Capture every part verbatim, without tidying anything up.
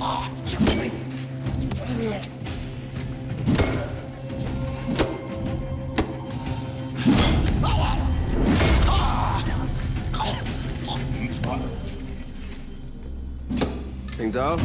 停手！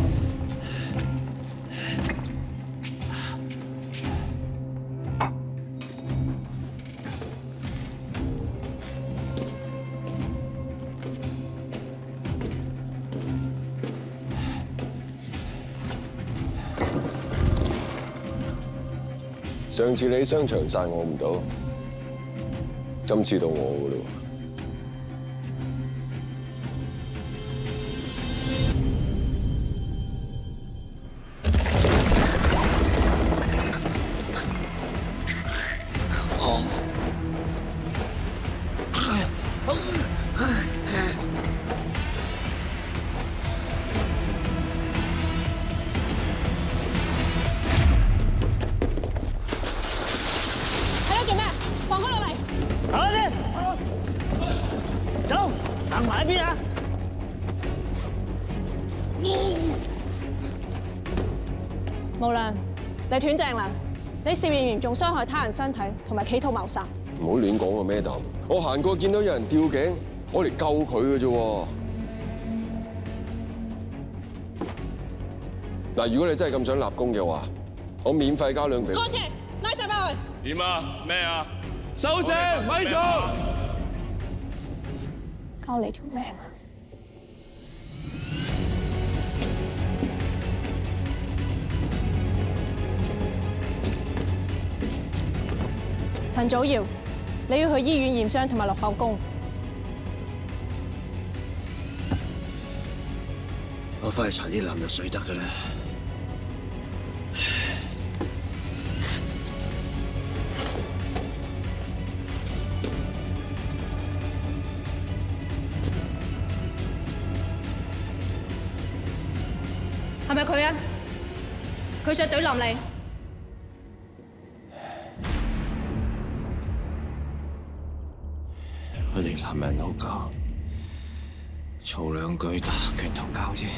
上次你喺商場殺我唔到，今次到我噶啦。 無良，你斷正啦！你涉嫌嚴重傷害他人身體同埋企圖謀殺。 唔好亂講啊 ，Madam！我行過見到有人吊頸，我嚟救佢嘅啫。嗱，如果你真係咁想立功嘅話，我免費交兩皮。 過車，拉晒返去。 點啊？咩啊？收聲，咪做！ 交你條命啊！ 陳祖堯，你要去醫院驗傷同埋落口供。 我翻去搽啲藍藥水得㗎啦。 係咪佢啊？佢想懟冧你。 佢哋男人老狗，嘈兩句打拳頭交啫。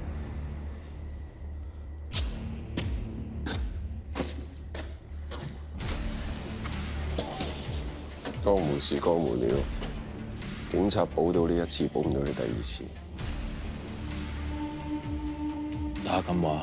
江湖事江湖了，警察保到呢一次，保唔到你第二次。 打咁話。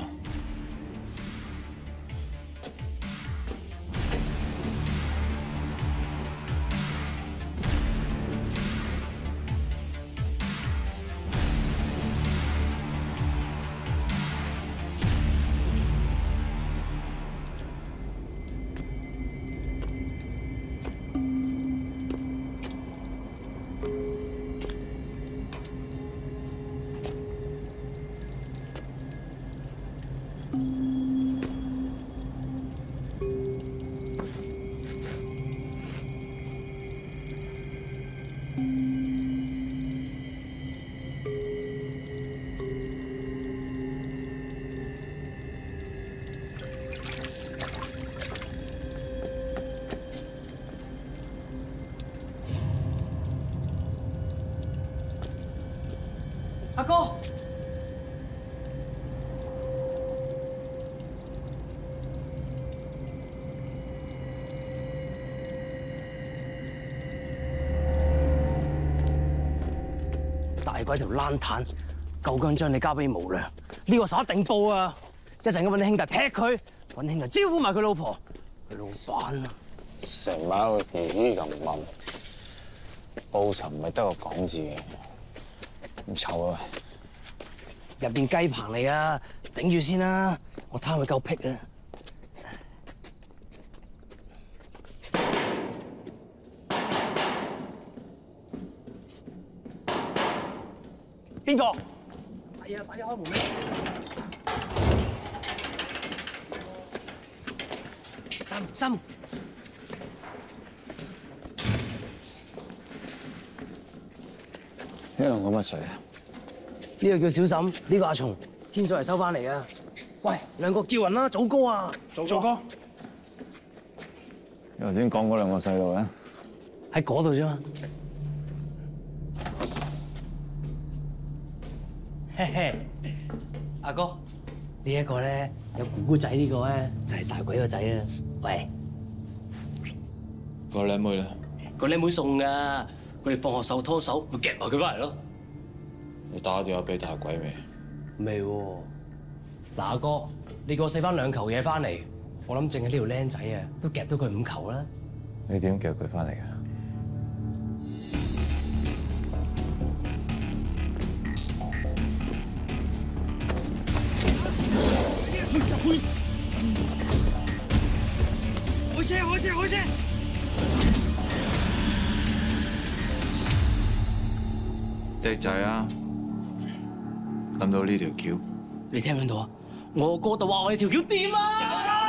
阿哥，大鬼條爛炭，夠薑將你交俾無良，呢個手一定報啊！一陣間揾啲兄弟劈佢，揾兄弟招呼埋佢老婆，佢老闆啊！ 成晚個皮皮咁問，報仇唔係得個講字嘅。 唔臭啊！ 入邊雞棚嚟啊，頂住先啦，我貪佢夠僻啊！邊個？係啊，快啲開門啦！心心。 呢兩個乜水啊？ 呢個叫小沈，呢個阿松，天水圍收翻嚟啊！喂，兩個叫人啦，祖哥啊，祖哥， 你頭先講嗰兩個細路咧， 喺嗰度啫嘛。嘿嘿，阿哥， 呢一個咧有姑姑仔呢個咧就係大鬼個仔啊！喂， 個靚妹咧？ 個靚妹送噶，佢哋放學手拖手，咪夾埋佢翻嚟咯。 你打電話俾大鬼未？ 未喎。嗱，阿哥，你叫我寫翻兩球嘢翻嚟，我諗淨係呢條僆仔啊，都夾到佢五球啦。 你點夾佢翻嚟㗎？ 開車！開車！開車！ 叻仔啊！諗到呢條橋， 你聽唔聽到啊？我哥就話我哋條橋掂啊！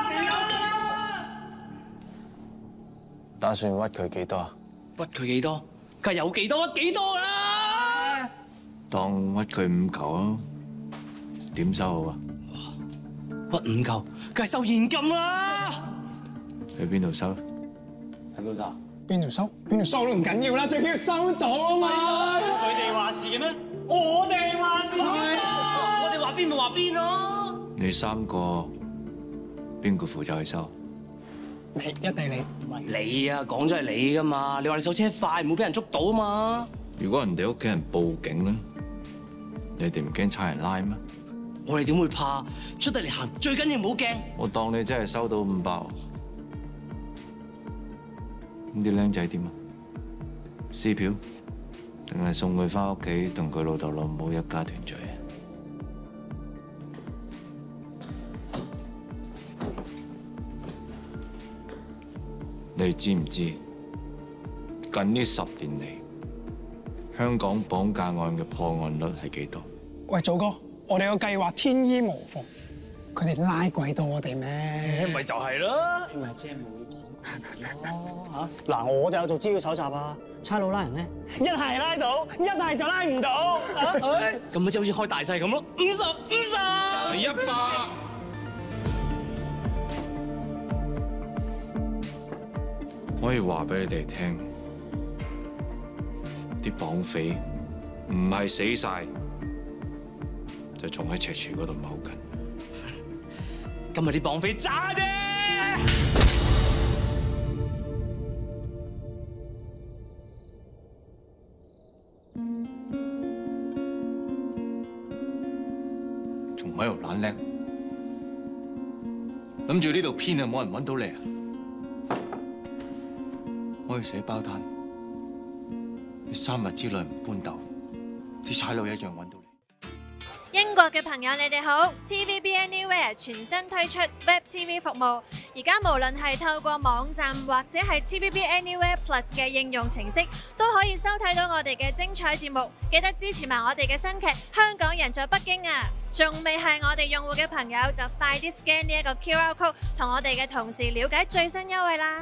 打算屈佢幾多啊？ 屈佢幾多？梗係有幾多屈幾多啦！ 當屈佢五球啊！點收好啊？ 屈五球，梗係收現金啦！ 去邊度收？ 喺邊度？ 邊條收？邊條收都唔緊要啦，最緊要收到啊嘛！ 佢哋話事嘅咩？我哋話事我哋話邊咪話邊咯！ 你三個邊個負責去收？ 你一定你。 你啊，講咗係你噶嘛？你話你手車快，唔會俾人捉到啊嘛！ 如果人哋屋企人報警咧，你哋唔驚差人拉咩？ 我哋點會怕？出得嚟行，最緊要唔好驚。 我當你真係收到五百，咁啲僆仔點啊？撕票，定係送佢翻屋企同佢老豆老母一家團聚啊？你哋知唔知近呢十年嚟，香港綁架案嘅破案率係幾多？ 喂，祖哥，我哋個計劃天衣無縫，佢哋拉鬼到我哋咩？ 咪就係咯。 咪即係冇講咯嚇。嗱，我就有做資料搜集啊，差佬拉人咧，一係拉到，一係就拉唔到。 咁咪即係好似開大細咁咯，五十五十， 一百。 可以話俾你哋聽，啲綁匪唔係死晒，就仲喺赤柱嗰度踎緊。 今日啲綁匪渣啫！ 仲喺度懶叻，諗住呢度編啊，冇人揾到你啊！我去寫包單，你三日之內唔搬竇，啲差佬一樣揾到你。 英國嘅朋友你哋好 ，T V B Anywhere 全新推出 Web T V 服務，而家無論係透過網站或者係 T V B Anywhere Plus 嘅應用程式，都可以收睇到我哋嘅精彩節目。記得支持埋我哋嘅新劇《香港人在北京》啊！仲未係我哋用戶嘅朋友就快啲 scan 呢一個 Q R code， 同我哋嘅同事了解最新優惠啦！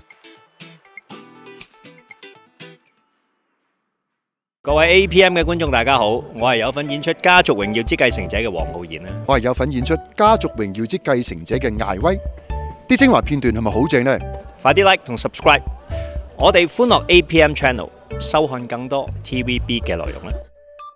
各位 A P M 嘅觀眾大家好，我係有份演出《家族榮耀之繼承者》嘅黃浩然啦。 我係有份演出《家族榮耀之繼承者》嘅艾威。啲精華片段係咪好正呢？ 快啲 like 同 subscribe 我哋歡樂 A P M Channel， 收看更多 T V B 嘅內容啦。